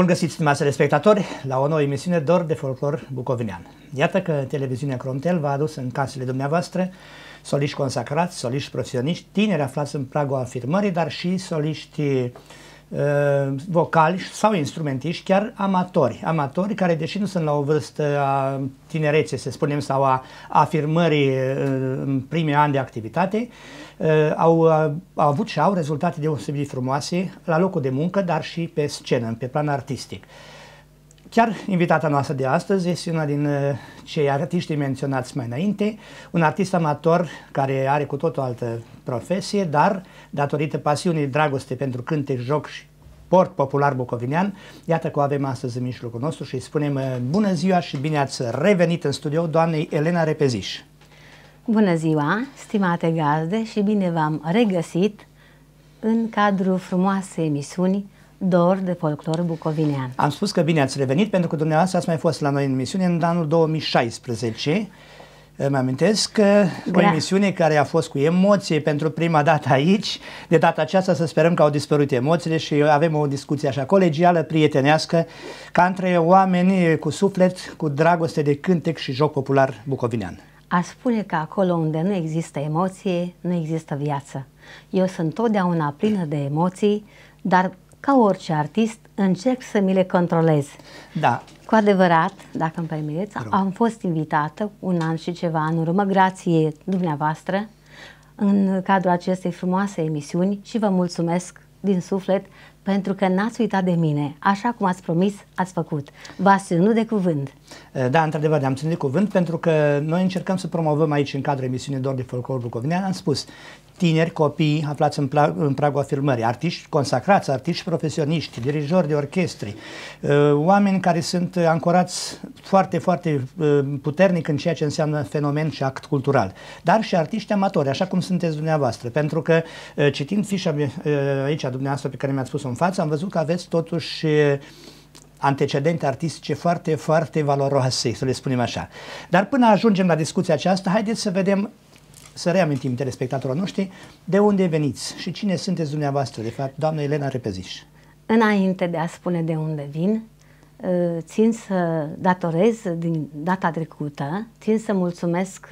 Bun găsit, stimați telespectatori, la o nouă emisiune Dor de folclor bucovinean. Iată că televiziunea Crontel v-a adus în casele dumneavoastră soliști consacrați, soliști profesioniști, tineri aflați în pragul afirmării, dar și soliști vocali sau instrumentiști, chiar amatori care, deși nu sunt la o vârstă a tinereței, să spunem, sau a afirmării în primii ani de activitate, au avut și au rezultate deosebit frumoase la locul de muncă, dar și pe scenă, pe plan artistic. Chiar invitata noastră de astăzi este una din cei artiști menționați mai înainte, un artist amator care are cu tot o altă profesie, dar datorită pasiunii, dragoste pentru cântec, joc și sport popular bucovinean, iată că o avem astăzi în mijlocul nostru și îi spunem bună ziua și bine ați revenit în studio doamnei Elena Repeziș. Bună ziua, stimate gazde, și bine v-am regăsit în cadrul frumoasei emisiuni Dor de folclor bucovinean. Am spus că bine ați revenit pentru că dumneavoastră ați mai fost la noi în emisiune în anul 2016. Mă amintesc că o emisiune care a fost cu emoție pentru prima dată aici. De data aceasta să sperăm că au dispărut emoțiile și avem o discuție așa colegială, prietenească, ca între oameni cu suflet, cu dragoste de cântec și joc popular bucovinean. Aș spune că acolo unde nu există emoție, nu există viață. Eu sunt totdeauna plină de emoții, dar ca orice artist încerc să mi le controlez. Da. Cu adevărat, dacă îmi permiteți, am fost invitată un an și ceva în urmă, grație dumneavoastră, în cadrul acestei frumoase emisiuni și vă mulțumesc din suflet pentru că n-ați uitat de mine. Așa cum ați promis, ați făcut. V-ați ținut de cuvânt. Da, într-adevăr, ne-am ținut de cuvânt pentru că noi încercăm să promovăm aici, în cadrul emisiunii Dor de folclor bucovinean, am spus, tineri, copii aflați în pragul afirmării, artiști consacrați, artiști profesioniști, dirijori de orchestre, oameni care sunt ancorați foarte, foarte puternic în ceea ce înseamnă fenomen și act cultural, dar și artiști amatori, așa cum sunteți dumneavoastră, pentru că citind fișa aici a dumneavoastră pe care mi-ați spus-o în față, am văzut că aveți totuși antecedente artistice foarte, foarte valoroase, să le spunem așa. Dar până ajungem la discuția aceasta, haideți să vedem, să reamintim telespectatorilor noștri de unde veniți și cine sunteți dumneavoastră, de fapt, doamna Elena Repeziș. Înainte de a spune de unde vin, țin să datorez din data trecută, țin să mulțumesc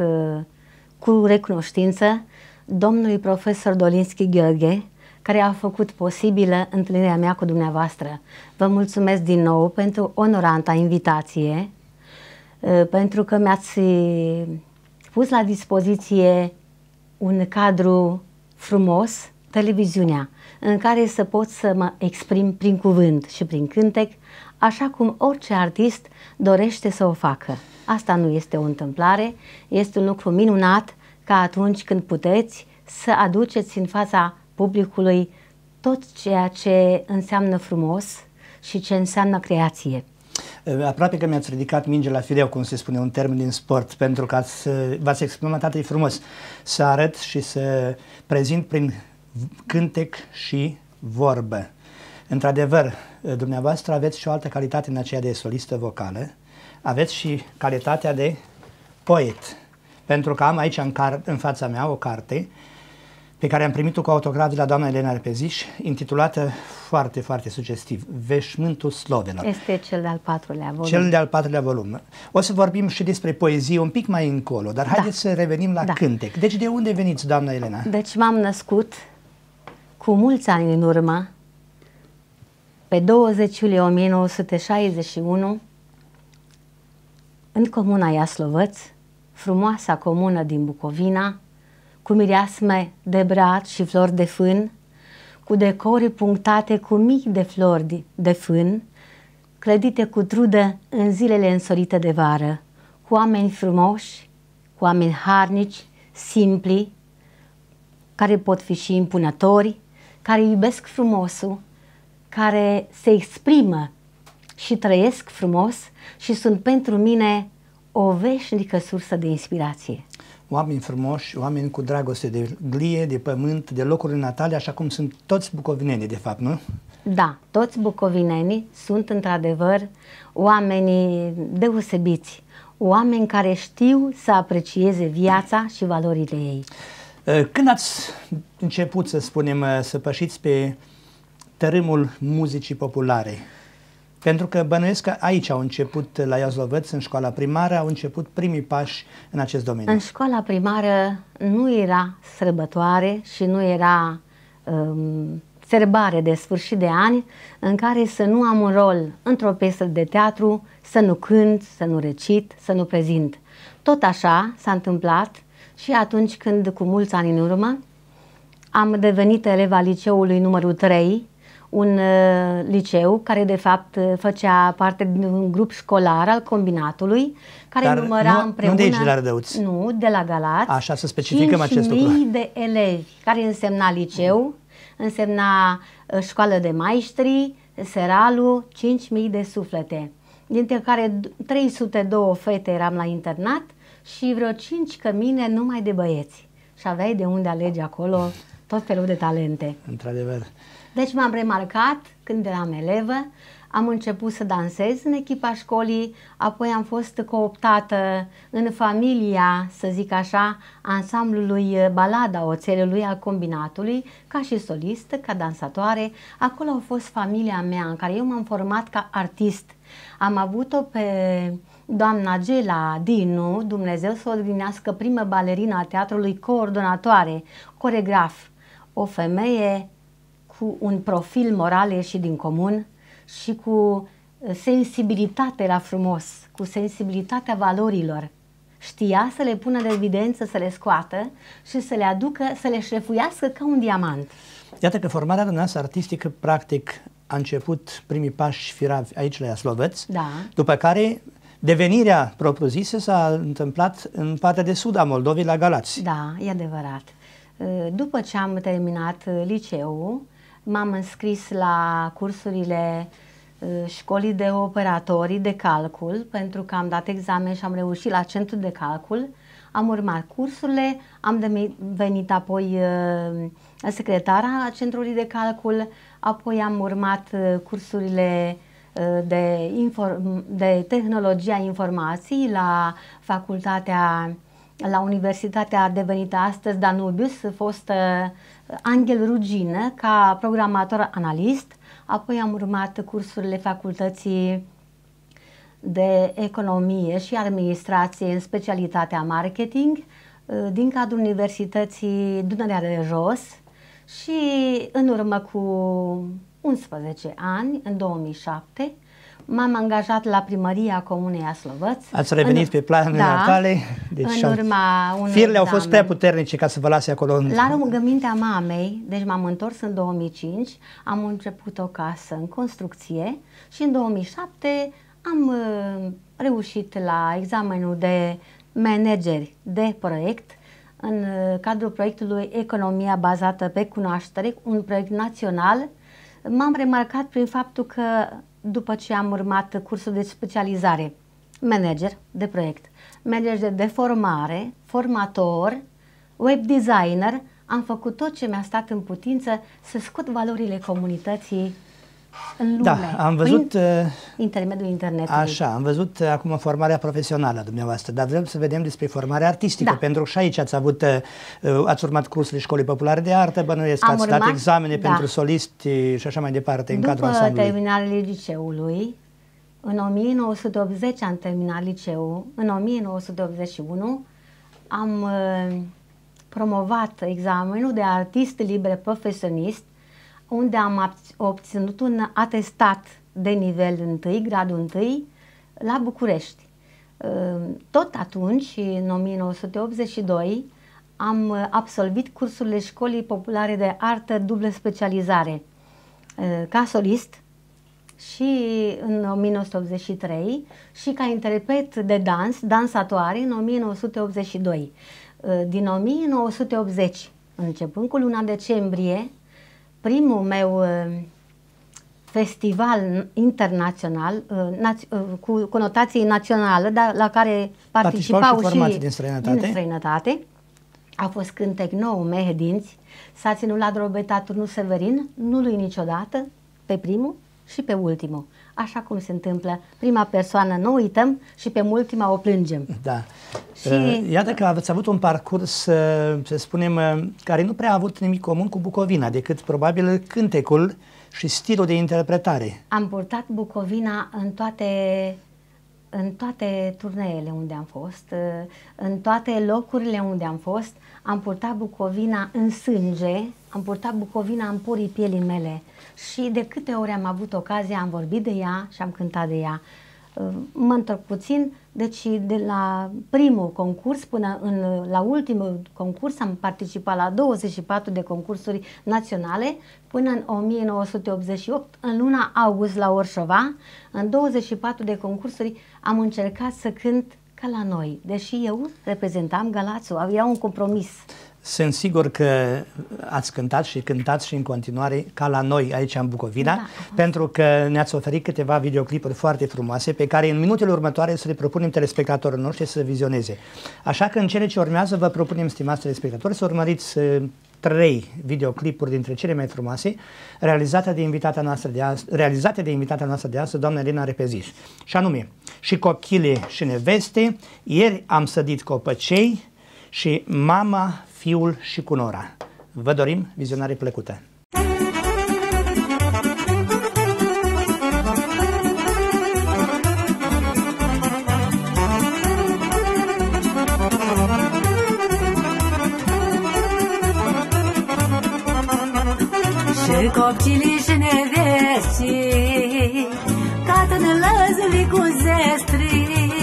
cu recunoștință domnului profesor Dolinski Gheorghe, care a făcut posibilă întâlnirea mea cu dumneavoastră. Vă mulțumesc din nou pentru onoranta invitație, pentru că mi-ați pus la dispoziție un cadru frumos, televiziunea, în care să pot să mă exprim prin cuvânt și prin cântec, așa cum orice artist dorește să o facă. Asta nu este o întâmplare, este un lucru minunat ca atunci când puteți să aduceți în fața publicului tot ceea ce înseamnă frumos și ce înseamnă creație. Aproape că mi-ați ridicat minge la fileu, cum se spune, un termen din sport, pentru că v-ați exprimat atât de frumos să arăt și să prezint prin cântec și vorbă. Într-adevăr, dumneavoastră aveți și o altă calitate în aceea de solistă vocală, aveți și calitatea de poet, pentru că am aici în fața mea o carte pe care am primit-o cu autograf de la doamna Elena Repeziș, intitulată foarte, foarte sugestiv, Veșmântul Slovenilor. Este cel de-al patrulea volum. Cel de-al patrulea volum. O să vorbim și despre poezie un pic mai încolo, dar haideți să revenim la cântec. Deci de unde veniți, doamna Elena? Deci m-am născut cu mulți ani în urmă, pe 20 iulie 1961, în comuna Iaslovăț, frumoasa comună din Bucovina, cu mireasme de brad și flori de fân, cu decore punctate cu mii de flori de fân, clădite cu trudă în zilele însorite de vară, cu oameni frumoși, cu oameni harnici, simpli, care pot fi și impunători, care iubesc frumosul, care se exprimă și trăiesc frumos și sunt pentru mine o veșnică sursă de inspirație. Oameni frumoși, oameni cu dragoste de glie, de pământ, de locurile natale, așa cum sunt toți bucovinenii, de fapt, nu? Da, toți bucovinenii sunt într-adevăr oamenii deosebiți, oameni care știu să aprecieze viața și valorile ei. Când ați început, să spunem, să pășiți pe tărâmul muzicii populare? Pentru că bănuiesc că aici au început, la Iazlovăț, în școala primară, au început primii pași în acest domeniu. În școala primară nu era sărbătoare și nu era sărbare de sfârșit de ani în care să nu am un rol într-o piesă de teatru, să nu cânt, să nu recit, să nu prezint. Tot așa s-a întâmplat și atunci când, cu mulți ani în urmă, am devenit eleva liceului numărul 3, un liceu care de fapt făcea parte din un grup școlar al combinatului, care Dar număra împreună... Nu de aici, de la Rădăuți. Nu, de la Galați. Așa, să specificăm acest lucru. 5.000 de elevi, care însemna liceu, însemna școală de maestri, seralu, 5.000 de suflete, dintre care 302 fete eram la internat și vreo 5 cămine numai de băieți. Și aveai de unde alege acolo tot felul de talente. Într-adevăr. Deci m-am remarcat când eram elevă, am început să dansez în echipa școlii, apoi am fost cooptată în familia, să zic așa, ansamblului Balada Oțelului al combinatului, ca și solistă, ca dansatoare. Acolo a fost familia mea în care eu m-am format ca artist. Am avut-o pe doamna Gela Dinu, Dumnezeu să o odihnească, primă balerina a teatrului, coordonatoare, coregraf, o femeie cu un profil moral ieșit din comun și cu sensibilitate la frumos, cu sensibilitatea valorilor. Știa să le pună de evidență, să le scoată și să le aducă, să le șlefuiască ca un diamant. Iată că formarea dumneavoastră artistică, practic, a început primii pași firavi aici la Iazlovăț, Da. După care devenirea propriu-zisă s-a întâmplat în partea de sud a Moldovei, la Galați. Da, e adevărat. După ce am terminat liceul, m-am înscris la cursurile școlii de operatori de calcul, pentru că am dat examen și am reușit la centru de calcul. Am urmat cursurile, am devenit apoi secretara centrului de calcul, apoi am urmat cursurile de tehnologia informației la la Universitatea devenită astăzi Danubius, fost Angel Rugină ca programator analist, apoi am urmat cursurile facultății de economie și administrație în specialitatea marketing din cadrul Universității Dunărea de Jos și în urmă cu 11 ani, în 2007, m-am angajat la primăria Comunei Iazlovăț. Ați revenit pe planurile tale. Deci în urma unui firele au fost prea puternice ca să vă lase acolo. La rugămintea mamei, deci m-am întors în 2005, am început o casă în construcție și în 2007 am reușit la examenul de manageri de proiect în cadrul proiectului Economia bazată pe cunoaștere, un proiect național. M-am remarcat prin faptul că după ce am urmat cursul de specializare, manager de proiect, manager de formare, formator, web designer, am făcut tot ce mi-a stat în putință să scot valorile comunității în lume. Da, am văzut prin intermediul internetului. Așa, am văzut acum formarea profesională a dumneavoastră, dar vrem să vedem despre formarea artistică, pentru că și aici ați urmat cursurile Școlii Populare de Artă, bănuiesc că ați dat examene pentru solisti și așa mai departe în cadrul ansamblului. După terminarea liceului, în 1980 am terminat liceul, în 1981 am promovat examenul de artist liber profesionist, unde am obținut un atestat de nivel 1, gradul 1, la București. Tot atunci, în 1982, am absolvit cursurile Școlii Populare de Artă dublă specializare ca solist și în 1983 și ca interpret de dans, dansatoare, în 1982. Din 1980, începând cu luna decembrie, primul meu festival internațional cu conotație națională, dar la care participau și din străinătate, a fost Cântec Nou Mehedinți, s-a ținut la Drobeta Turnul Severin, nu lui niciodată, pe primul și pe ultimul. Așa cum se întâmplă, prima persoană nu uităm și pe ultima o plângem. Da. Și... Iată că ați avut un parcurs, să spunem, care nu prea a avut nimic comun cu Bucovina, decât probabil cântecul și stilul de interpretare. Am purtat Bucovina în toate turneele unde am fost, în toate locurile unde am fost. Am purtat Bucovina în sânge, am purtat Bucovina în purii pielii mele și de câte ori am avut ocazia am vorbit de ea și am cântat de ea. Mă întorc puțin, deci de la primul concurs până la ultimul concurs am participat la 24 de concursuri naționale până în 1988, în luna august la Orșova. În 24 de concursuri am încercat să cânt ca la noi, deși eu reprezentam Galațiul, avea un compromis. Sunt sigur că ați cântat și cântați și în continuare ca la noi aici în Bucovina, da, pentru că ne-ați oferit câteva videoclipuri foarte frumoase pe care în minutele următoare să le propunem telespectatorilor noștri să vizioneze. Așa că în cele ce urmează vă propunem, stimați telespectatori, să urmăriți 3 videoclipuri dintre cele mai frumoase realizate de invitata noastră de astăzi, doamna Elena Repeziș. Și anume, Și cochile și neveste, Ieri am sădit copăcei și Mama, fiul și cunora. Vă dorim vizionare plăcută! Și copchilii și nevestii, tată-n lăzăli cu zestri,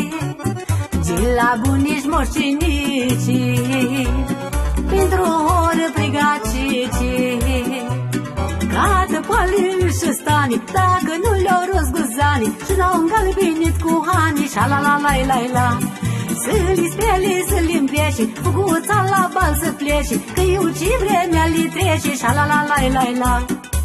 la bunici moșinicii, pentru o oră prigacici, cată palini și stani, dacă nu le-au rozguzani, și l-au îngalbinit cu hani, șa-la-la-la-la-la. Să-li speli, să-li împlieși, făcuța la bal să pleci, că eu ce vremea li trece, șa-la-la-la-la-la.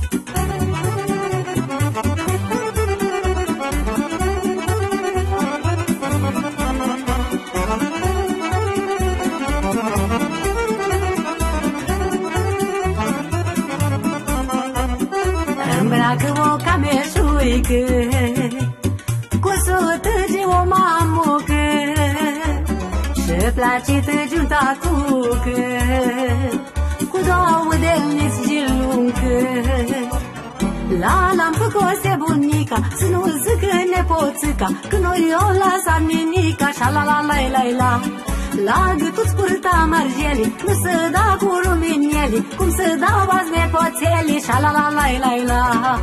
Îmbracă o cameșuică, cu sutăge o mamucă, și place tăgiun tatucă, cu 2 delniți geluncă. La-l-am făcose bunica, să nu zică nepoțica, că noi o lasam minica, șa-la-la-la-la-la. La gâtul-ți purta margeli, nu se da cu rumineli, cum se dau azi nepoțeli, șa-la-la-la-la-la.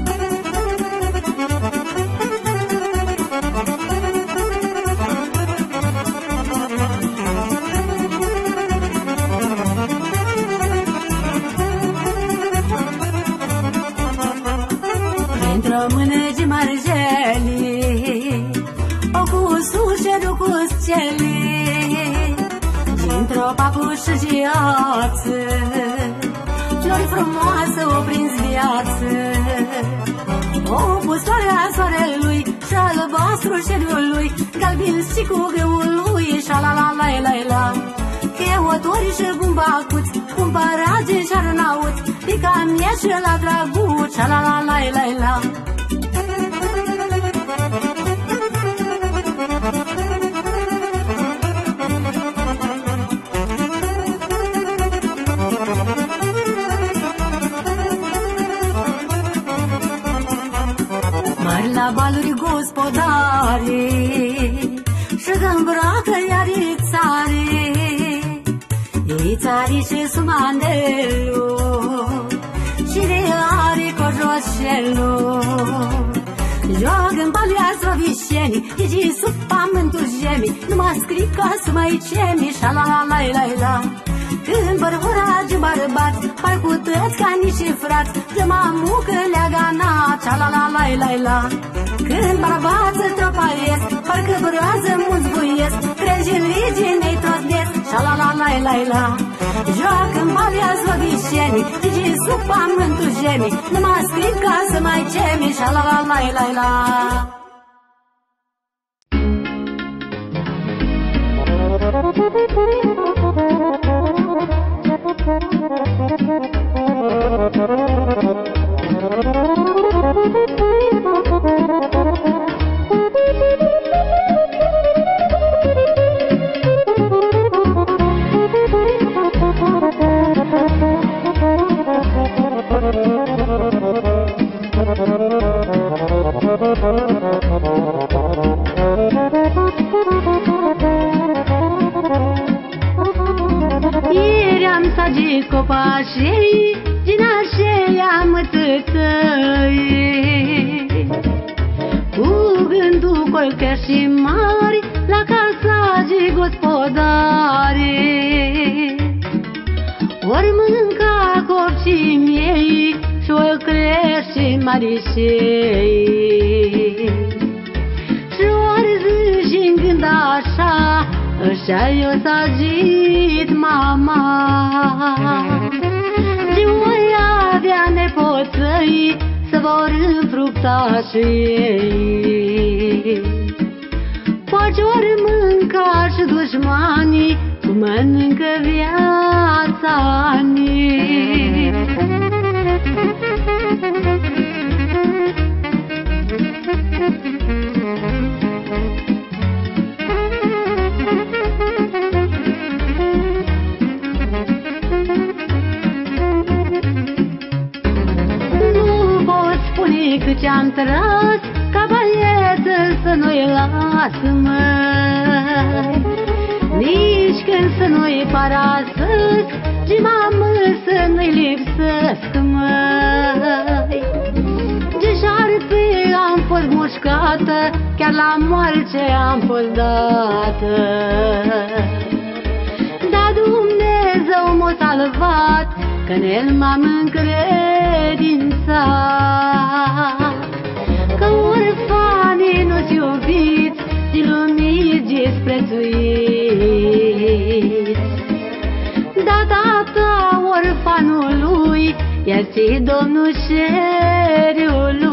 Într-o mână-gi margeli, o cu sușeru cu sceli, într-o papușă giață, flori frumoasă o prins viață. O pustoare a soarelui și albastru șeriul lui, galbin și cu grâul lui, șa-la-la-la-la-la. Cheotori și bumbacuți, cumpărați și arnauți, pica mie și la draguț, șa-la-la-la-la-la. La baluri gospodare și îmbracă iar țari și sumandelu și de are cojoșelu. Joagă-n balea slovișenii, ieși sub pământul gemii, numai scrii ca să mai cemi, șa-la-la-la-la-la. Când bărboraci bărbați, parcutăți ca niște frați, de mamucă le-a ganat, șa-la-la-la-la-la. Când bărbață tropaiesc, parcă broază mulți buiesc, treci în liginei trosnesc, șa-la-la-la-la-la. Joacă-n balea slovișenii, ieși sub pământul gemii, numai scrii ca să mai cemi, șa-la-la-la-la-la. Thank you. tragi copașei, din așeia mătătăi. Cu gândul colcă și mari, la casa de gospodare. Ori mânca copcii miei, și-o crește marișei. Și ori zici în gând așa, așa-i o sagit mama. De voi avea nepoțăi, să vor înfructa și ei. Poate ori mânca și dușmanii, cum mănâncă viața anii. Nu pot spune cât ce-am tras, ca băieță să nu-i las, măi. Nici când să nu-i parasăsc, și mamă să nu-i lipsesc, măi. De șarpe am fost mușcată, chiar la moarte am fost dată. Dar Dumnezeu m-a salvat, că în El m-am încredințat. Că orfanii nu-s iubiți, din lumii disprețuiți. Da tata orfanului, iar ți Domnul șeriului.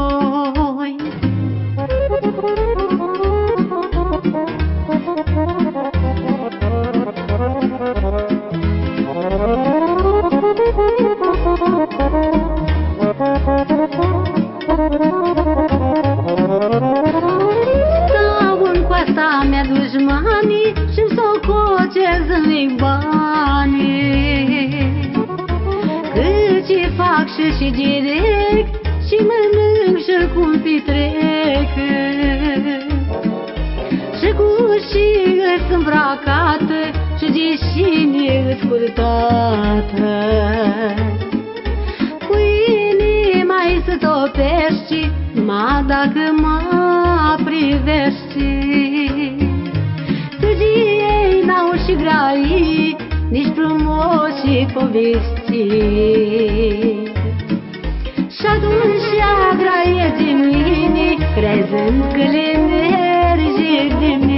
Stau în coasta mea dușmanii și-mi sococez în banii. Cât ce fac și direct, și mănânc și cum petrec. Și cu și-s îmbracată, și deși-mi-s scurtată. Cu inima-i să topești, numai dacă mă privești. Căci ei n-au și grai, nici frumos și povesti. Și atunci agraie de mine, crezând că le merge de mine.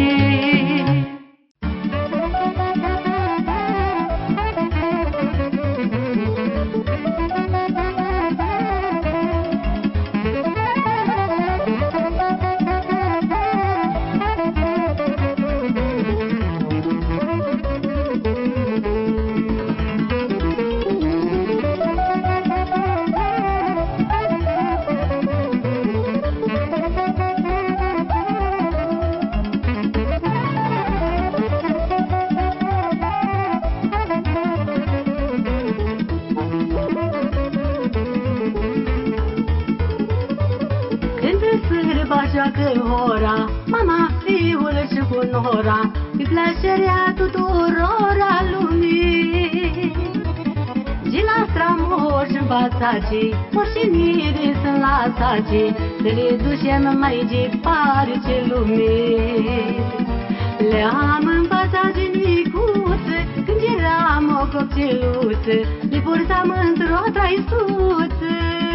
Mama, fiul și cu nora, cu plăcerea tuturora lumii. Și la stramoși în fațacii, moștenire sunt la sacii, să le ducem mai departe lumii. Le-am în fața genicuță, când eram o copceluță, le purtam într-o traisuță.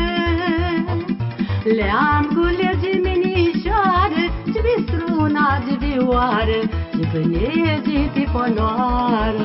Le-am cu lege minișoară, și pe struna de vioară, și pâneze pe ponoară.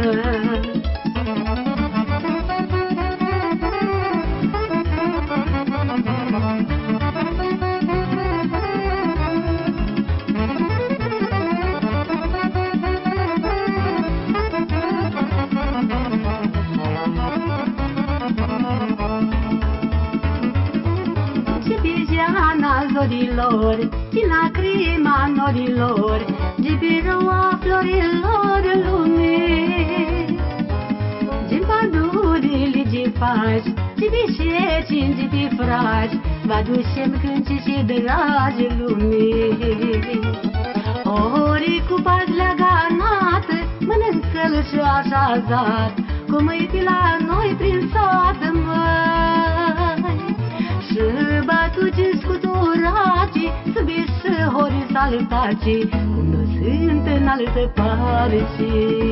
Zorilor, din lacrima norilor, de biroa florilor lumii. Din pădurile de faci, de bișeci, de fraci, vă aducem cânci și dragi lumii. Ori cu pați leganată, mănâncă-l și așezat, cum e la noi prin sat, măi. Și batuci scuturacii, subiși hori saltacii, cum nu sunt în altă parte.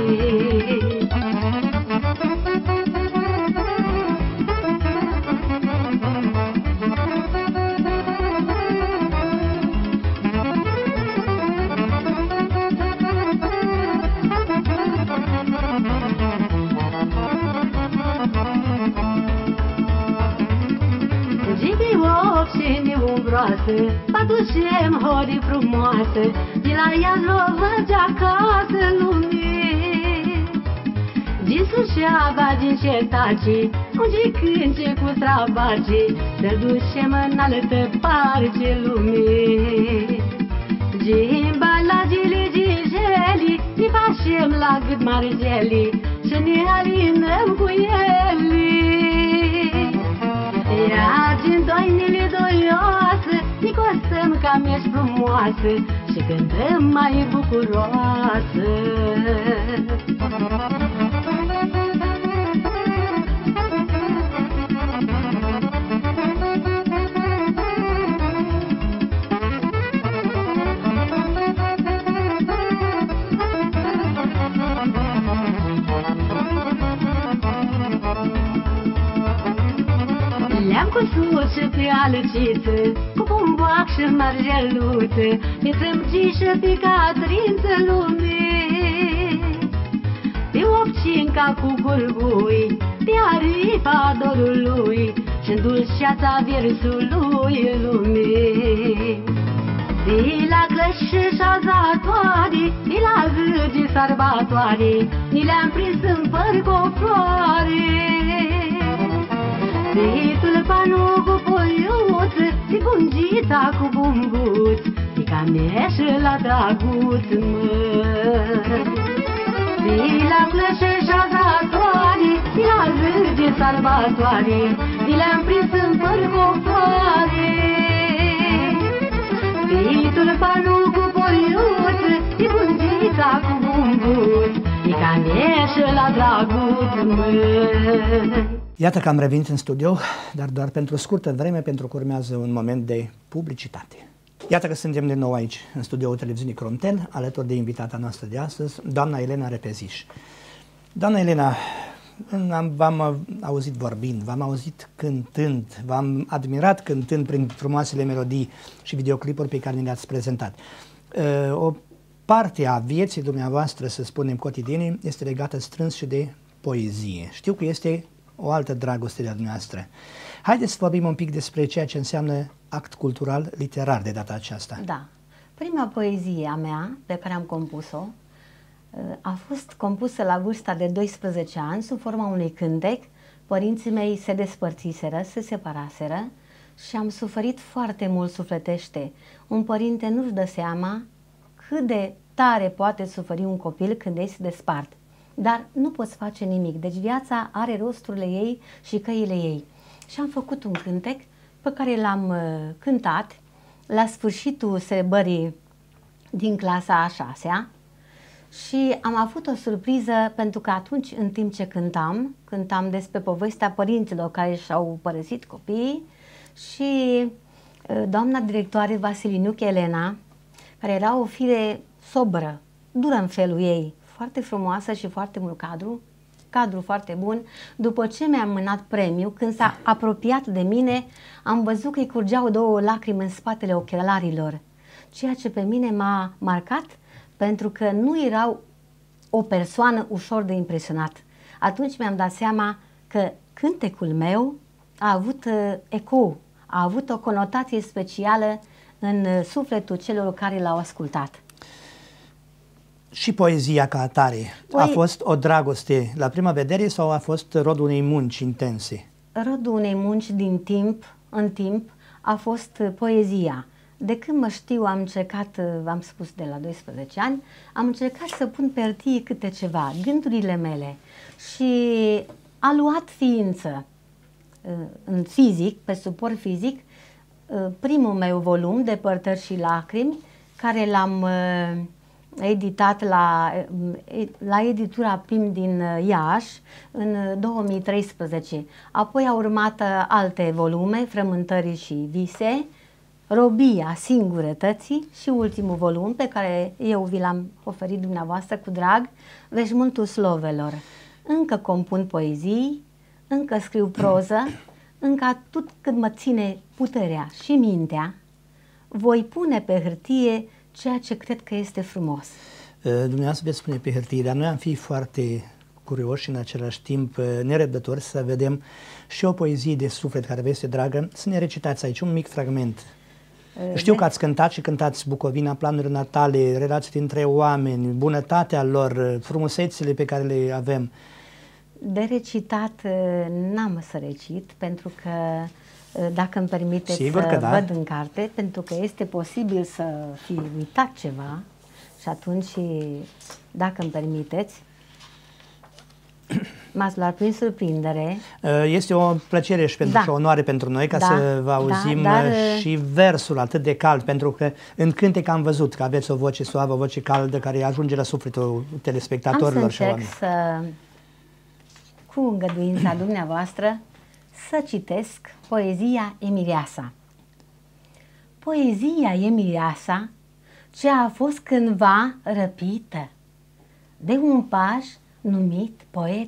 Patușem hori frumoase, de la ea lovăge acasă lumii. Din Suceava, din cetacii, unde cânce cu strabacii, să ducem în altă parte lumii. Din balagile gigeli, ne facem la gât margeli și ne alinăm cu ele. Iar din doinile doioase, ne costăm ca mieși frumoase și cântăm mai bucuroasă. Le-am cusut și pe alăciță, cu bumboac și margeluță, pe frâmcișă, pe catrință lumii. Pe obcinca cu gurgui, pe aripa dorului și-n dulceața versului lumii. De la clăși și azatoare, de la râge sărbatoare, ni le-am prins în păr cu o floare. De tulpanul cu poiuță, de bungița cu bumbuț, de cameșă la draguț, măi. De la clășă și azatoare, de la râge sărbatoare, de le-am prins în păr cu o floare. De tulpanul cu poiuță, de bungița cu bumbuț, de cameșă la draguț, măi. Iată că am revenit în studio, dar doar pentru o scurtă vreme, pentru că urmează un moment de publicitate. Iată că suntem din nou aici, în studioul televiziunii Crontel, alături de invitata noastră de astăzi, doamna Elena Repeziș. Doamna Elena, v-am auzit vorbind, v-am auzit cântând, v-am admirat cântând prin frumoasele melodii și videoclipuri pe care le-ați prezentat. O parte a vieții dumneavoastră, să spunem, cotidiene, este legată strâns și de poezie. Știu că este o altă dragoste de-a dumneavoastră. Haideți să vorbim un pic despre ceea ce înseamnă act cultural literar de data aceasta. Da. Prima poezie a mea pe care am compus-o a fost compusă la vârsta de 12 ani sub forma unui cântec. Părinții mei se despărțiseră, se separaseră și am suferit foarte mult sufletește. Un părinte nu-și dă seama cât de tare poate suferi un copil când ei se despart. Dar nu poți face nimic, deci viața are rosturile ei și căile ei. Și am făcut un cântec pe care l-am cântat la sfârșitul sărbării din clasa a 6-a și am avut o surpriză pentru că atunci, în timp ce cântam despre povestea părinților care și-au părăsit copiii și doamna directoare Vasiliniuc Elena, care era o fire sobră, dură în felul ei, foarte frumoasă și foarte mult cadru foarte bun. După ce mi-am mânat premiu, când s-a apropiat de mine, am văzut că îi curgeau 2 lacrimi în spatele ochelarilor, ceea ce pe mine m-a marcat, pentru că nu erau o persoană ușor de impresionat. Atunci mi-am dat seama că cântecul meu a avut ecou, a avut o conotație specială în sufletul celor care l-au ascultat. Și poezia ca atare a fost o dragoste la prima vedere sau a fost rodul unei munci intense? Rodul unei munci în timp a fost poezia. De când mă știu am încercat, v-am spus de la 12 ani, am încercat să pun pe hârtie câte ceva, gândurile mele și a luat ființă în fizic, pe suport fizic, primul meu volum, Depărtări și lacrimi, care l-am editat la editura Pim din Iași în 2013. Apoi au urmat alte volume, Frământări și vise, Robia singurătății și ultimul volum pe care eu vi l-am oferit dumneavoastră cu drag, Veșmântul slovelor. Încă compun poezii, încă scriu proză, încă atât cât mă ține puterea și mintea, voi pune pe hârtie ceea ce cred că este frumos. Dumneavoastră veți spune pe hârtie, dar noi am fi foarte curioși și în același timp nerăbdători să vedem și o poezie de suflet care vă este dragă. Să ne recitați aici un mic fragment. Știu că ați cântat și cântați Bucovina, planurile natale, relații dintre oameni, bunătatea lor, frumusețile pe care le avem. De recitat n-am să recit, pentru că, dacă îmi permiteți, sigur că da, văd în carte, pentru că este posibil să fi uitat ceva și atunci, dacă îmi permiteți, m-ați luat prin surprindere. Este o plăcere și pentru și o onoare pentru noi ca să vă auzim și versul atât de cald, pentru că în cântec am văzut că aveți o voce suavă, o voce caldă care ajunge la sufletul telespectatorilor și oamenilor. Să, cu îngăduința dumneavoastră, să citesc poezia Emireasa. Poezia Emireasa, ce a fost cândva răpită de un paș numit poet,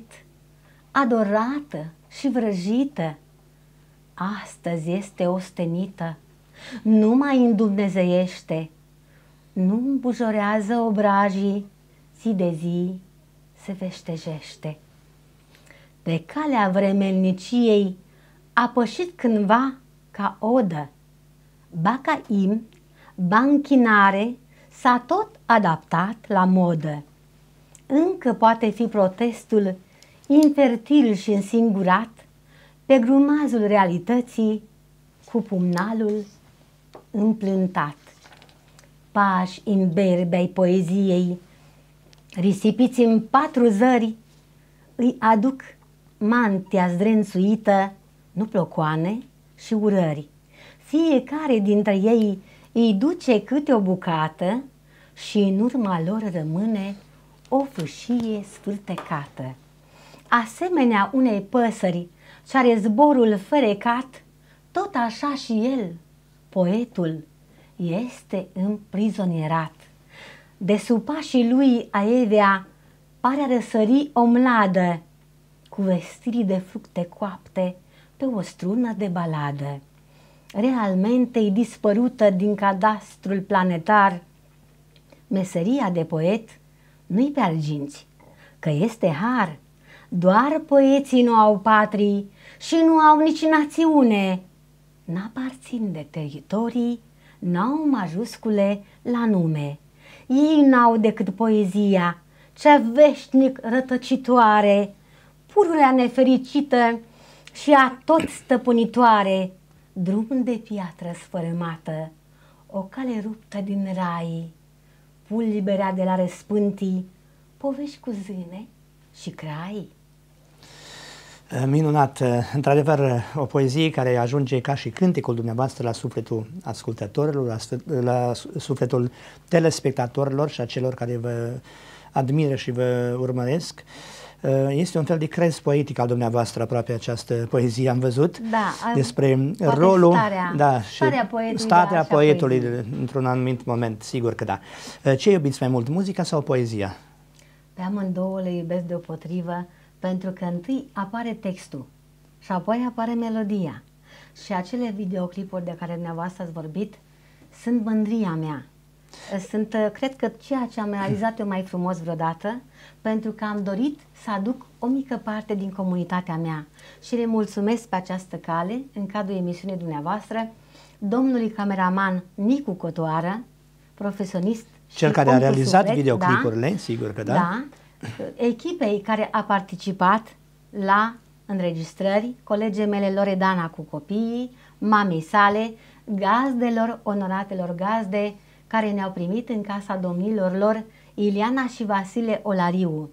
adorată și vrăjită, astăzi este ostenită, nu mai îndumnezeiește, nu îmbujorează obrajii, zi de zi se veștejește. Pe calea vremelniciei a pășit cândva ca odă, ba ca imn, ba închinare, s-a tot adaptat la modă. Încă poate fi protestul infertil și însingurat pe grumazul realității cu pumnalul împlântat. Pași imberbi ai poeziei, risipiți în 4 zări, îi aduc mantia zdrențuită, nu plocoane și urări. Fiecare dintre ei îi duce câte o bucată și în urma lor rămâne o fâșie sfârtecată. Asemenea unei păsări ce are zborul ferecat, tot așa și el, poetul, este împrizonierat. De sub pașii lui aevea pare a răsări o mladă, cu vestiri de fructe coapte pe o strună de baladă. Realmente-i dispărută din cadastrul planetar, meseria de poet nu-i pe arginți, că este har. Doar poeții nu au patrii și nu au nici națiune. N-aparțin de teritorii, n-au majuscule la nume. Ei n-au decât poezia, cea veșnic rătăcitoare, pururea nefericită și a tot stăpânitoare, drum de piatră sfărâmată, o cale ruptă din rai, pulberea de la răspântii, povești cu zâne și crai. Minunat! Într-adevăr, o poezie care ajunge ca și cântecul dumneavoastră la sufletul ascultătorilor, la sufletul telespectatorilor și a celor care vă admiră și vă urmăresc. Este un fel de crez poetic al dumneavoastră, aproape această poezie, am văzut, despre rolul, starea poetului într-un anumit moment, sigur că da. Ce iubiți mai mult, muzica sau poezia? Pe amândouă le iubesc deopotrivă, pentru că întâi apare textul și apoi apare melodia. Și acele videoclipuri de care dumneavoastră ați vorbit sunt mândria mea. Sunt, cred că, ceea ce am realizat eu mai frumos vreodată, pentru că am dorit să aduc o mică parte din comunitatea mea. Și le mulțumesc pe această cale, în cadrul emisiunii dumneavoastră, domnului cameraman Nicu Cotoară, profesionist cel care a realizat videoclipurile, sigur că da. Da, echipei care a participat la înregistrări, colegii mele Loredana cu copiii, mamei sale, gazdelor, onoratelor gazde, care ne-au primit în casa domnilor lor Iliana și Vasile Olariu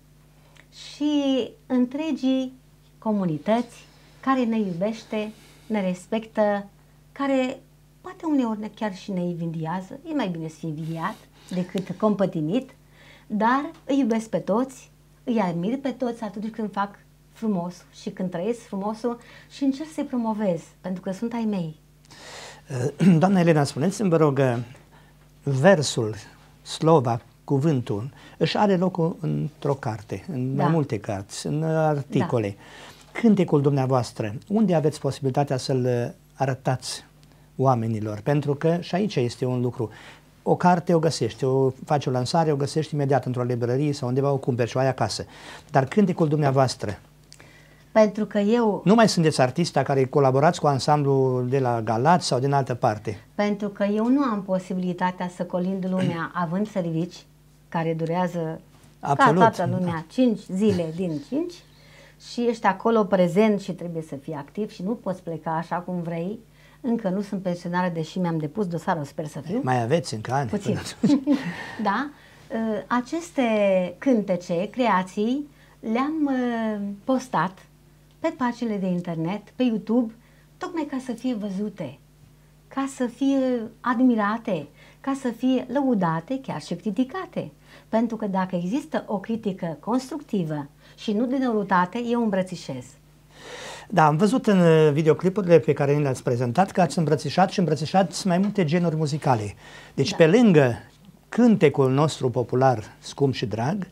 și întregii comunități care ne iubește, ne respectă, care poate uneori chiar și ne invidiază. E mai bine să fii invidiat decât compătimit, dar îi iubesc pe toți, îi admir pe toți atunci când fac frumos și când trăiesc frumosul și încerc să-i promovez, pentru că sunt ai mei. Doamna Elena, spuneți-mi, vă rog, versul, slova, cuvântul, își are locul într-o carte, în mai multe cărți, în articole. Cântecul dumneavoastră, unde aveți posibilitatea să-l arătați oamenilor? Pentru că și aici este un lucru. O carte o găsești, faci o lansare, o găsești imediat într-o librărie sau undeva o cumperi și o ai acasă. Dar cântecul dumneavoastră, pentru că eu... Nu mai sunteți artista care colaborați cu ansamblul de la Galați sau din altă parte? Pentru că eu nu am posibilitatea să colind lumea având servici care durează ca toată lumea 5 zile din 5 și ești acolo prezent și trebuie să fii activ și nu poți pleca așa cum vrei. Încă nu sunt pensionară, deși mi-am depus dosarul, sper să fiu. Mai aveți încă ani. Puțin. Da. Aceste cântece, creații, le-am postat pe paginile de internet, pe YouTube, tocmai ca să fie văzute, ca să fie admirate, ca să fie lăudate, chiar și criticate. Pentru că dacă există o critică constructivă și nu de răutate, eu îmbrățișez. Da, am văzut în videoclipurile pe care le-ați prezentat că ați îmbrățișat și îmbrățișați mai multe genuri muzicale. Deci pe lângă cântecul nostru popular, scump și drag,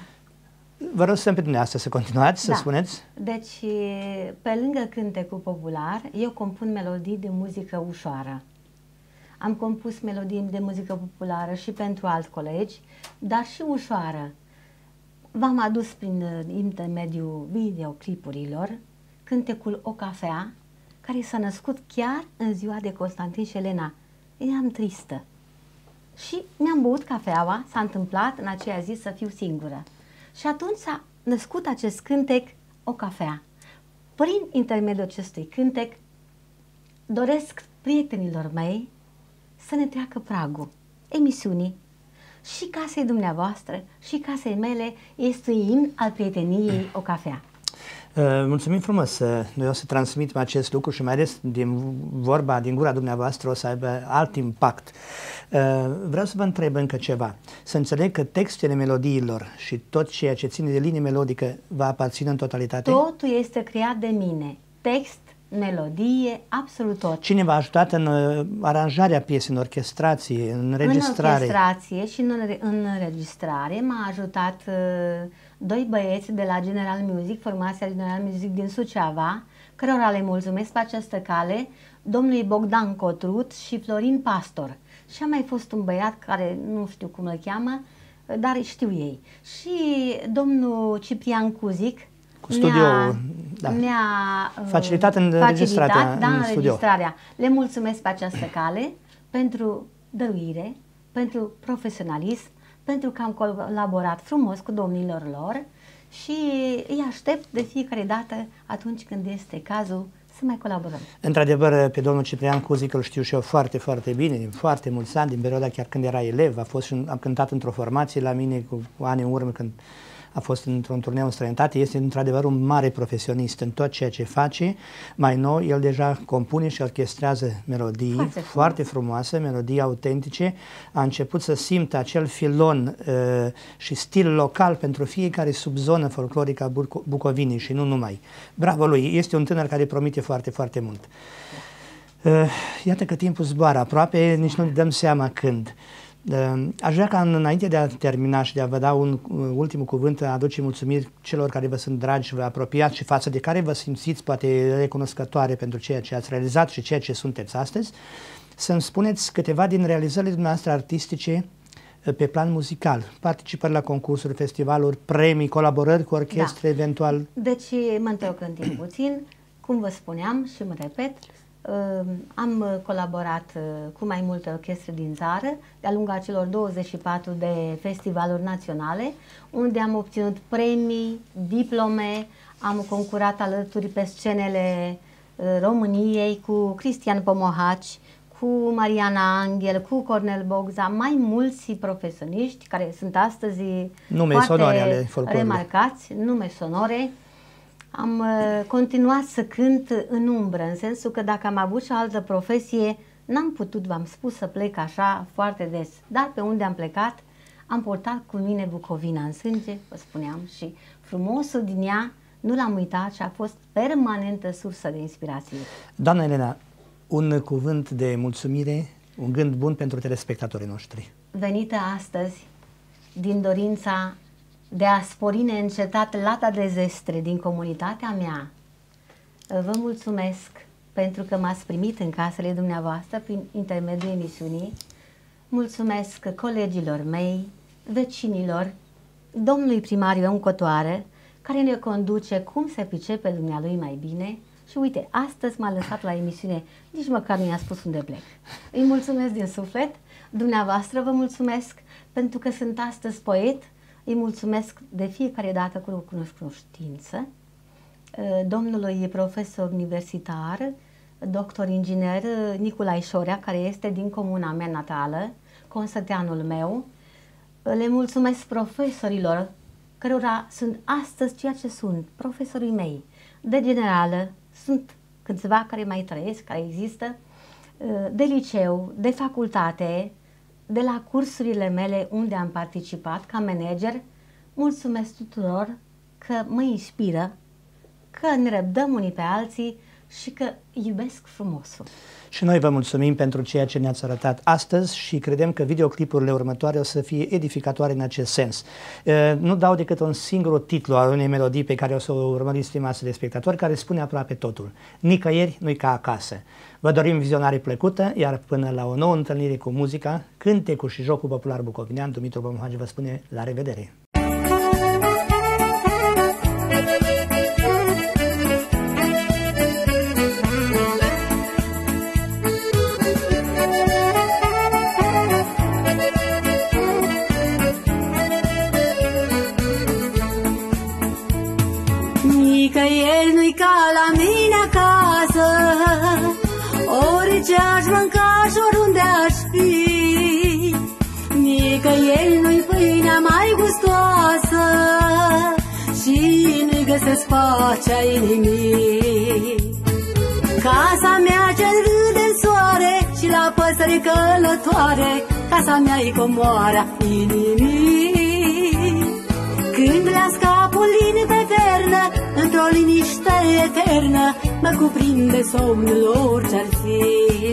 vă rog să pe dumneavoastră să continuați, să spuneți. Deci, pe lângă cântecul popular, eu compun melodii de muzică ușoară. Am compus melodii de muzică populară și pentru alți colegi, dar și ușoară. V-am adus prin intermediul videoclipurilor cântecul O Cafea, care s-a născut chiar în ziua de Constantin și Elena. Eram tristă. Și mi-am băut cafeaua, s-a întâmplat în aceea zi să fiu singură. Și atunci s-a născut acest cântec O Cafea. Prin intermediul acestui cântec doresc prietenilor mei să ne treacă pragul emisiunii și casei dumneavoastră și casei mele este un imn al prieteniei O Cafea. Mulțumim frumos, noi o să transmitem acest lucru și mai ales din gura dumneavoastră o să aibă alt impact. Vreau să vă întreb încă ceva. Să înțeleg că textele melodiilor și tot ceea ce ține de linie melodică va aparține în totalitate? Totul este creat de mine. Text, melodie, absolut tot. Cine v-a ajutat în aranjarea piesei, în orchestrație, în înregistrare? În orchestrație și în înregistrare m-a ajutat doi băieți de la General Music, formația General Music din Suceava, cărora le mulțumesc pe această cale, domnului Bogdan Cotrut și Florin Pastor. Și a mai fost un băiat care nu știu cum îl cheamă, dar știu ei. Și domnul Ciprian Cuzic mi-a facilitat înregistrarea în înregistrarea. Le mulțumesc pe această cale pentru dăruire, pentru profesionalism, pentru că am colaborat frumos cu domnilor lor și îi aștept de fiecare dată atunci când este cazul să mai colaborăm. Într-adevăr, pe domnul Ciprian Cuzic îl știu și eu foarte, foarte bine, din foarte mulți ani, din perioada chiar când era elev, am cântat într-o formație la mine cu ani în urmă când a fost într-un turneu în străinătate. Este într-adevăr un mare profesionist în tot ceea ce face. Mai nou, el deja compune și orchestrează melodii foarte frumoase, melodii autentice. A început să simtă acel filon și stil local pentru fiecare subzonă folclorică a Bucovinii și nu numai. Bravo lui! Este un tânăr care promite foarte, foarte mult. Iată că timpul zboară aproape, nici nu ne dăm seama când. Aș vrea ca înainte de a termina și de a vă da un ultim cuvânt, aduce mulțumiri celor care vă sunt dragi și vă apropiați și față de care vă simțiți poate recunoscătoare pentru ceea ce ați realizat și ceea ce sunteți astăzi, să-mi spuneți câteva din realizările dumneavoastră artistice pe plan muzical, participări la concursuri, festivaluri, premii, colaborări cu orchestre, eventual. Deci mă întorc în timp puțin, cum vă spuneam și mă repet, am colaborat cu mai multe orchestre din țară de-a lungul celor 24 de festivaluri naționale, unde am obținut premii, diplome, am concurat alături pe scenele României cu Cristian Pomohaci, cu Mariana Angel, cu Cornel Bogza, mai mulți profesioniști care sunt astăzi foarte remarcați, nume sonore. Am continuat să cânt în umbră, în sensul că dacă am avut și o altă profesie, n-am putut, v-am spus, să plec așa foarte des. Dar pe unde am plecat, am purtat cu mine Bucovina în sânge, vă spuneam, și frumosul din ea nu l-am uitat și a fost permanentă sursă de inspirație. Doamna Elena, un cuvânt de mulțumire, un gând bun pentru telespectatorii noștri. Venită astăzi din dorința de a spori neîncetat lata de zestre din comunitatea mea, vă mulțumesc pentru că m-ați primit în casele dumneavoastră prin intermediul emisiunii. Mulțumesc colegilor mei, vecinilor, domnului primar Ion Cotoară, care ne conduce cum se pricepe dumnealui mai bine. Și uite, astăzi m-a lăsat la emisiune, nici măcar nu i-a spus unde plec. Îi mulțumesc din suflet, dumneavoastră vă mulțumesc pentru că sunt astăzi poet, îi mulțumesc de fiecare dată cu cunoștință, domnului profesor universitar, doctor inginer Nicolae Șorea, care este din comuna mea natală, consăteanul meu. Le mulțumesc profesorilor, cărora sunt astăzi ceea ce sunt, profesorii mei, de generală, sunt câțiva care mai trăiesc, care există, de liceu, de facultate, de la cursurile mele unde am participat ca manager. Mulțumesc tuturor că mă inspiră, că ne răbdăm unii pe alții și că iubesc frumosul. Și noi vă mulțumim pentru ceea ce ne-ați arătat astăzi și credem că videoclipurile următoare o să fie edificatoare în acest sens. Nu dau decât un singur titlu al unei melodii pe care o să o urmăriți, stimați telespectatori, care spune aproape totul. Nicăieri nu-i ca acasă. Vă dorim vizionare plăcută, iar până la o nouă întâlnire cu muzica, cântecul și jocul popular bucovinean, Dumitru Bomhage vă spune la revedere! Nicăieri nu-i ca la mine acasă, orice aș mânca și oriunde aș fi. Nicăieri nu-i pâinea mai gustoasă și nu-i găsesc pacea inimii. Casa mea ce râde în soare și la păsări călătoare, casa mea-i comoara inimii. Când le scapul lin pe vernă, într-o liniște eternă, mă cuprinde somnul orice-ar fi.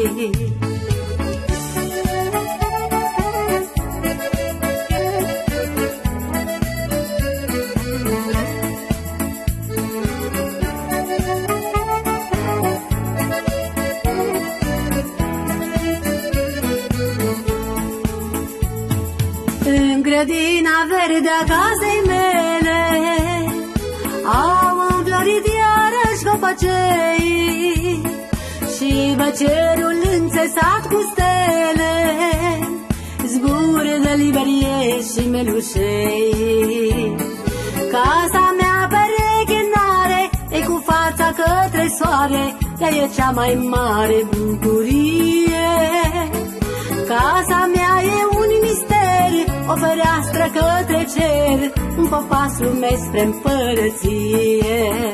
În grădina verde a casei mele au înflorit iarăși copacei și băcerul înțesat cu stele zbure de liberie și melușei. Casa mea pereche n-are, e cu fața către soare, ea e cea mai mare bucurie. Casa mea e un mister, o fereastră către cer, un popas lume spre împărăție.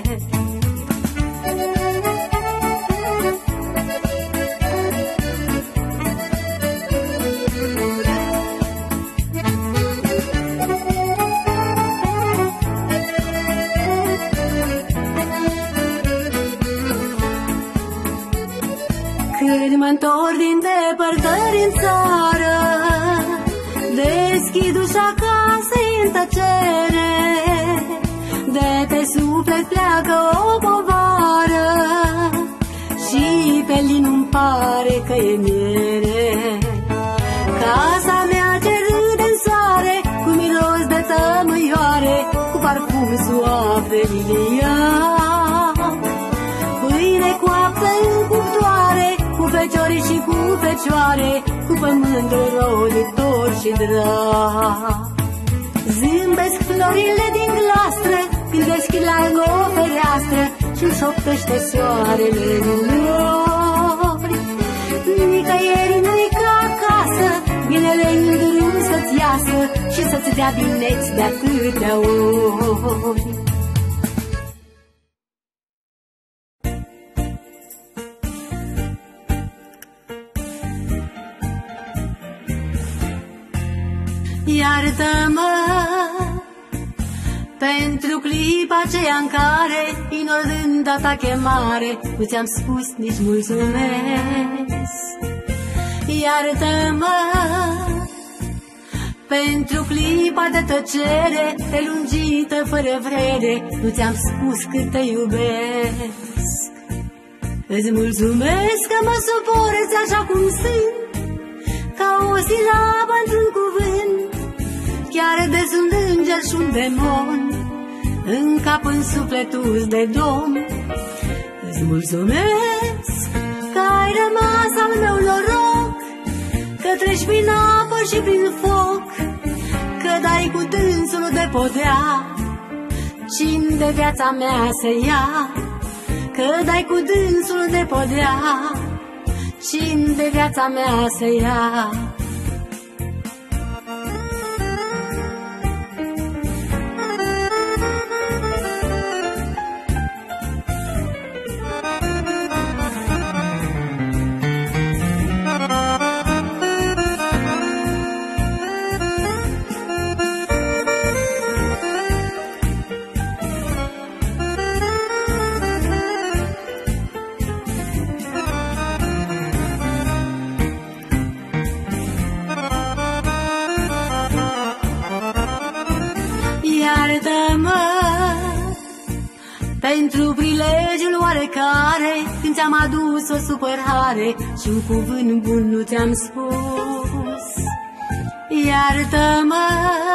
Când mă-ntorc din depărtări în țară, deschid ușa casei în tăcere, de pe suflet pleacă o povară și pe lin îmi pare că e miere. Casa mea ce râde în soare, cu miros de tămâioare, cu parfum suav de lilian. Pâine coaptă în cuptoare, cu feciori și cu fecioare, cu pământ roditor și drag. Zâmbesc florile din glastră, când deschid larg o fereastră și-mi șoptește soarele în nori. Nicăieri nu-i ca acasă, binele în drum să-ți iasă și să-ți dea bineți de atâtea ori. Iartă-mă pentru clipa aceea în care, ignorând a ta chemare, nu ți-am spus nici mulțumesc. Iartă-mă pentru clipa de tăcere, prelungită fără vrede, nu ți-am spus cât te iubesc. Îți mulțumesc că mă suporți așa cum sunt, ca o silabă într-un cuvânt, chiar de sunt înger și un demon, în cap, în sufletul de domn. Îți mulțumesc că ai rămas al meu noroc, că treci prin apă și prin foc, că dai cu dânsul de podea cine de viața mea să ia, că dai cu dânsul de podea cine de viața mea să ia. Iartă-mă pentru prilejul oarecare, când ți-am adus o supărare și un cuvânt bun nu ți-am spus. Iartă-mă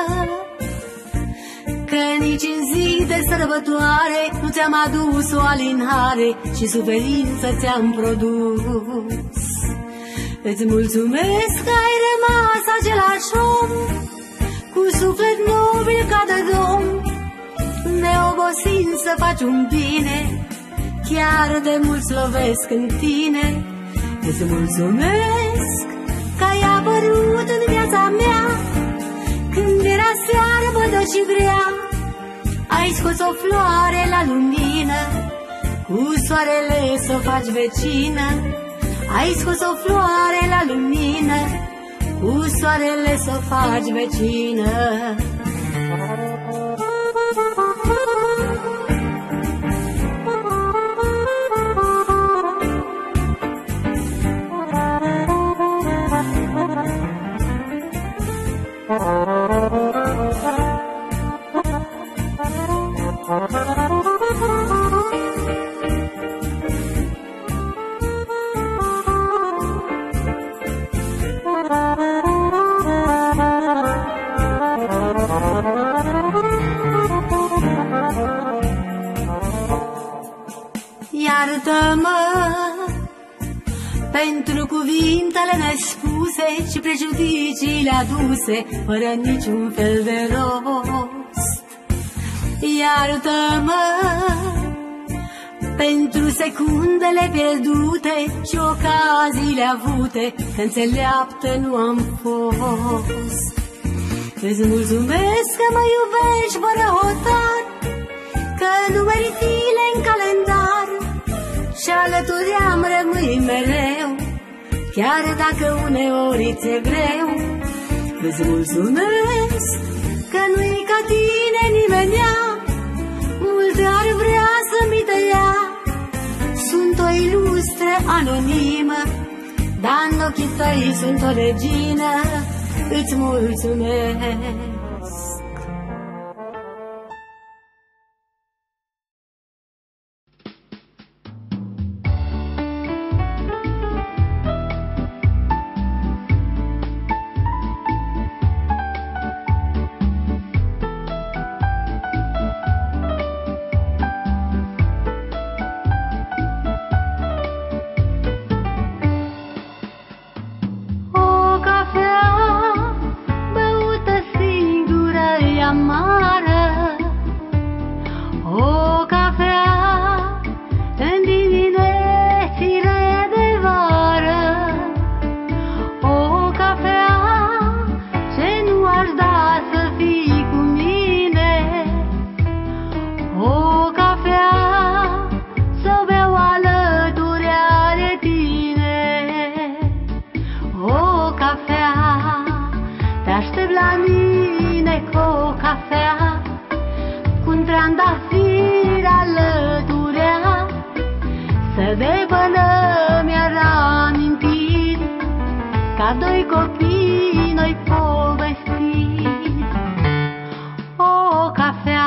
că nici în zi de sărbătoare nu ți-am adus o alinare și suferință ți-am produs. Îți mulțumesc că ai rămas același om, cu suflet nobil ca de domn, neobosind să faci un bine, chiar de mult slovesc în tine. Îți mulțumesc că ai apărut în viața mea, când era searbădă și grea. Ai scos o floare la lumină, cu soarele să o faci vecină. Ai scos o floare la lumină, cu soarele să o faci vecină. Iartă-mă pentru cuvintele nespuse și prejudiciile aduse fără niciun fel de rost. Iartă-mă pentru secundele pierdute și ocaziile avute, că înțeleaptă nu am fost. Îți mulțumesc că mă iubești fără hotar, că numeri zile în calendar și alături am rămâi mereu, chiar dacă uneori ți-e greu. Îți mulțumesc că nu-i ca tine nimenea, mult ar vrea să-mi te ia. Sunt o ilustră anonimă, dar în ochii tăi sunt o regină. Îți mulțumesc. O cafea băută trandafiri alăturea, să de până mi-ar amintiri, ca doi copii noi povestiri. O cafea,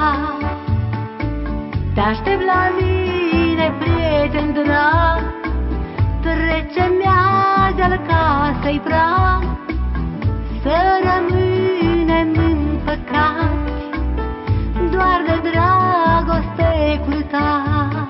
te aștept la mine, prieten drag, trece-mi azi al casei prag, să rămânem împăcați, doar de dragoste curtați.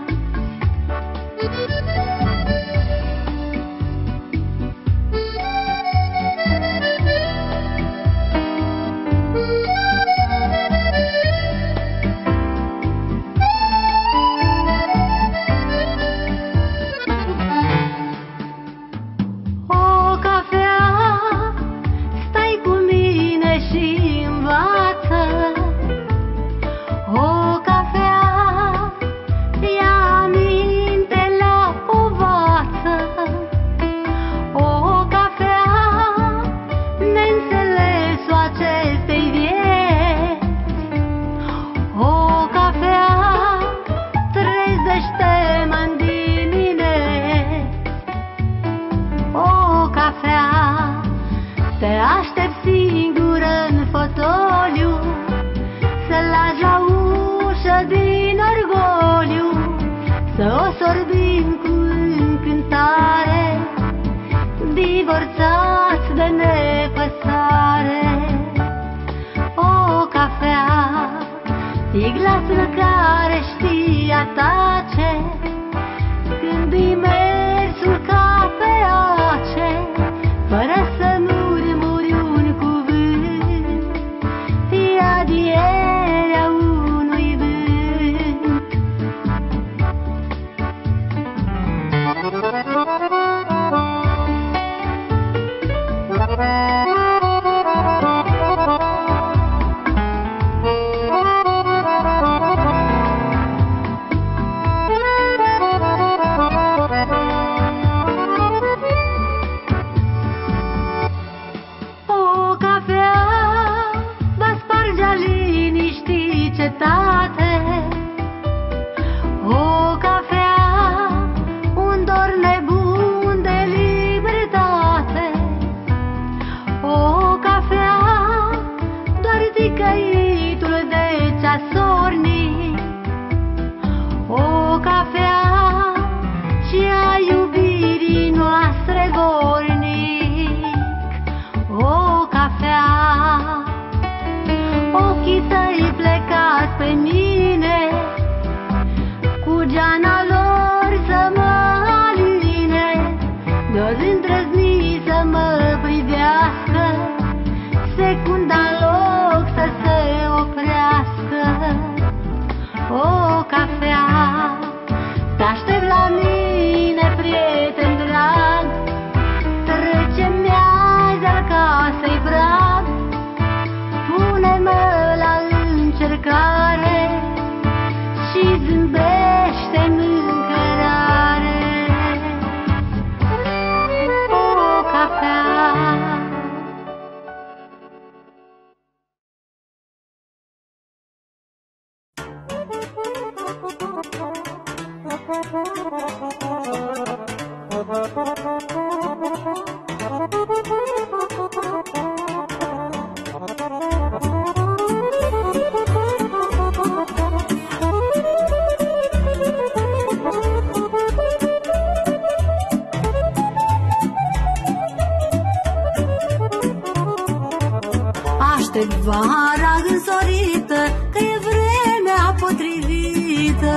Aștept vara însorită, că e vremea potrivită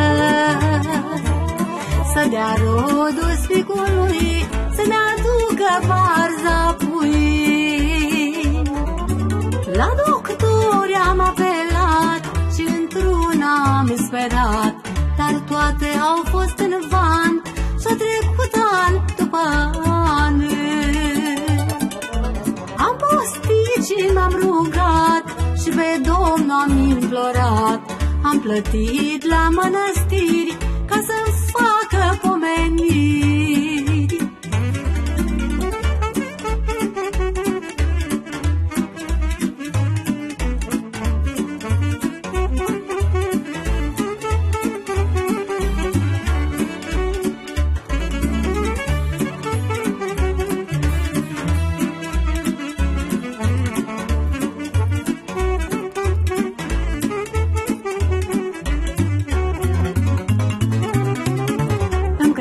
să dea rodul spicului, să-mi aducă varza pui. La doctor am apelat și într-una am sperat, dar toate au fost în van și-a trecut an după an. Am postit și m-am rugat și pe Domnul am implorat. Am plătit la mănăstiri ca să-mi facă pomeniri.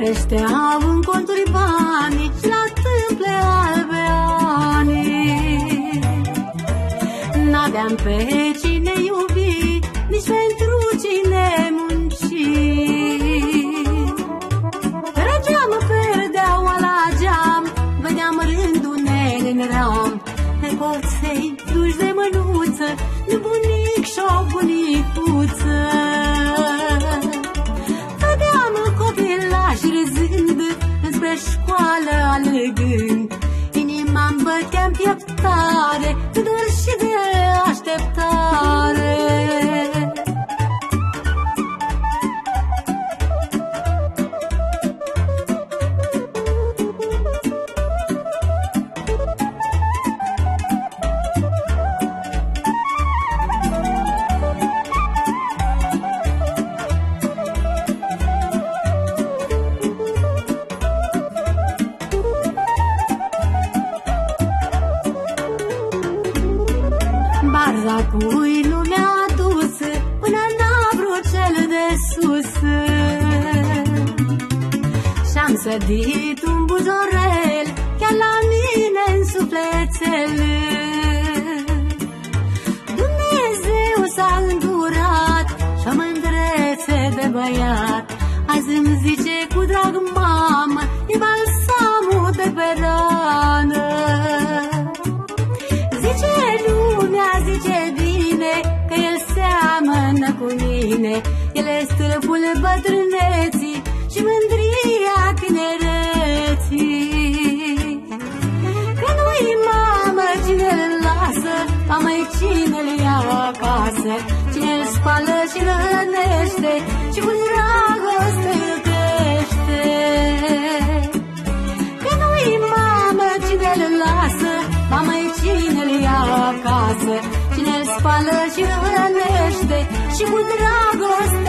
creșteau în conturi banii și la tâmple albe ani. N-aveam pe cine iubi, nici pentru cine munci. Trăgeam perdeaua la geam, vedeam rândunele în ram, pe porței duși de mânuță, de bunic și-o bunicuță. Vedeam copilași râzând, înspre școală alergând. Inima-mi bătea-n pieptare, de dor și de așteptare. Apoi nu mi-a adus până n-a vrut cel de sus. Și-am sădit un bujorel chiar la mine în sufletel. Dumnezeu s-a îndurat și-o mândrețe de băiat. Azi îmi zice cu drag mamă, e balsamul de pe rană. Zice lumea, zice bine, că el seamănă cu mine. El e stâlpul bătrâneții și mândria tinereții. Că nu-i mamă cine-l lasă, mamă-i cine-l ia acasă. Cine-l spală și-l hrănește și cu dragoste îl crește. Că nu-i mamă cine-l lasă, mamă-i cine-l ia acasă. Cine-l spală și-l hrănește și cu dragoste